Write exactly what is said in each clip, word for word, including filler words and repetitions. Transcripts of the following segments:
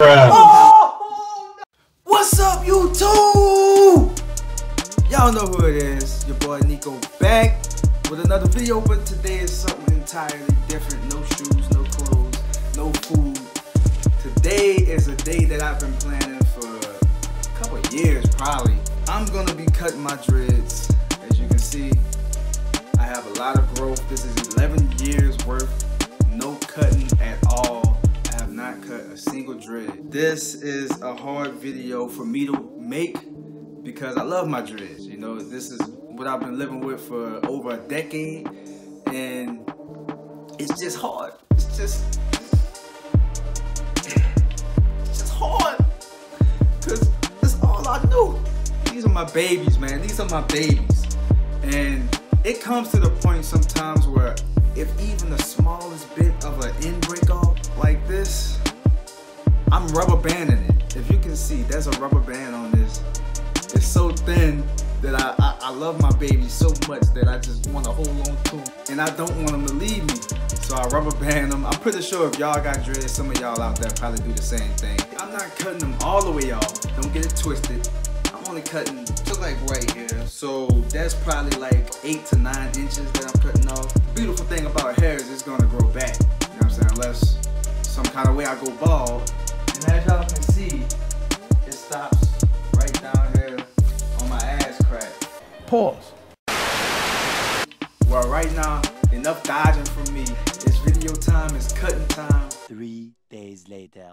Oh, no. What's up, YouTube? Y'all know who it is. Your boy Nico back with another video, but today is something entirely different. No shoes, no clothes, no food. Today is a day that I've been planning for a couple of years, probably. I'm gonna be cutting my dreads. As you can see, I have a lot of growth. This is eleven years worth, no cutting at all. I have not cut a single dread. This is a hard video for me to make because I love my dreads. You know, this is what I've been living with for over a decade, and it's just hard. It's just, it's just hard because that's all I do. These are my babies, man. These are my babies, and it comes to the point sometimes where if even the smallest bit of an end break off like this, I'm rubber banding it. If you can see, there's a rubber band on this. It's so thin that I, I, I love my baby so much that I just want to hold on to them, and I don't want them to leave me. So I rubber band them. I'm pretty sure if y'all got dreads, some of y'all out there probably do the same thing. I'm not cutting them all the way off. Don't get it twisted. I'm only cutting to like right here. So that's probably like eight to nine inches that I'm cutting off. The beautiful thing about hair is it's gonna grow back. You know what I'm saying? Unless some kind of way I go bald. And as y'all can see, it stops right down here on my ass crack. Pause. Well, right now, enough dodging from me. It's video time, it's cutting time. Three days later.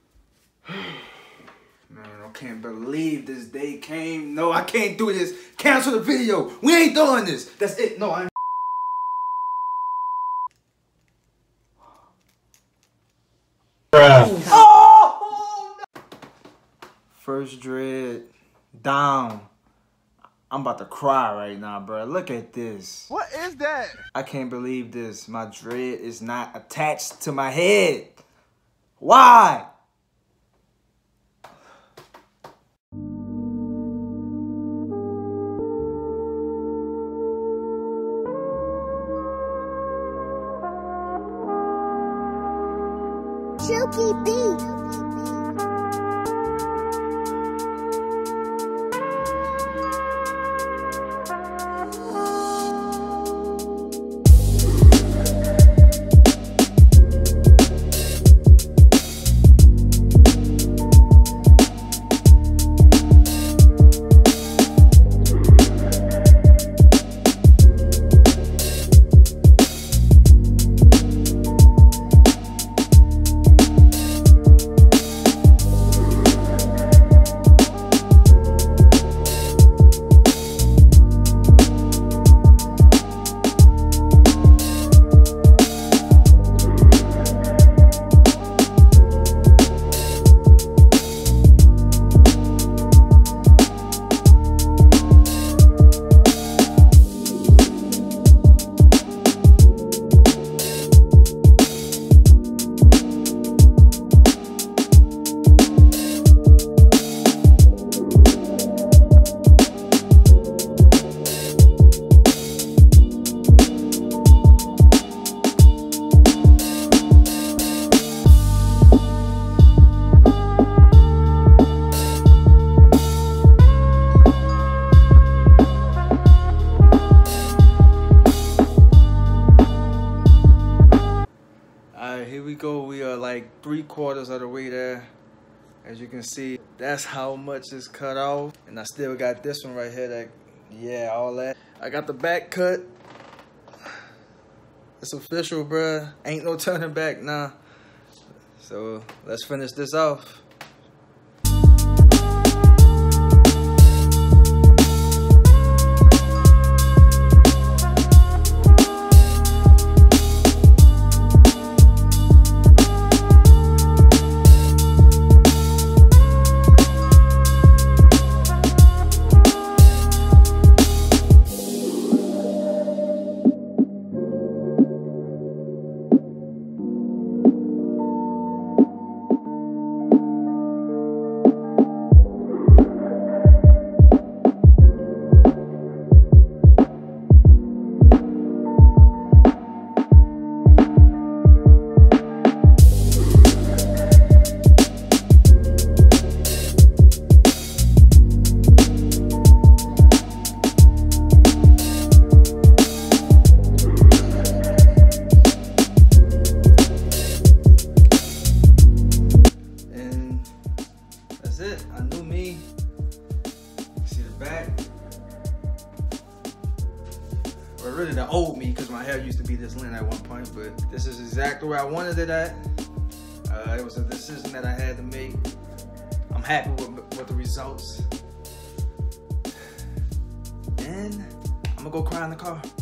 Man, I can't believe this day came. No, I can't do this. Cancel the video. We ain't doing this. That's it. No, I ain't. Oh, oh, no. First dread down. I'm about to cry right now, bro. Look at this. What is that? I can't believe this. My dread is not attached to my head. Why? Chooky beat. Here we go. We are like three quarters of the way there. As you can see, that's how much is cut off. And I still got this one right here that, yeah, all that. I got the back cut. It's official, bruh. Ain't no turning back now. So let's finish this off. or really the old me, because my hair used to be this length at one point, but this is exactly where I wanted it at. Uh, it was a decision that I had to make. I'm happy with, with the results. And I'm gonna go cry in the car.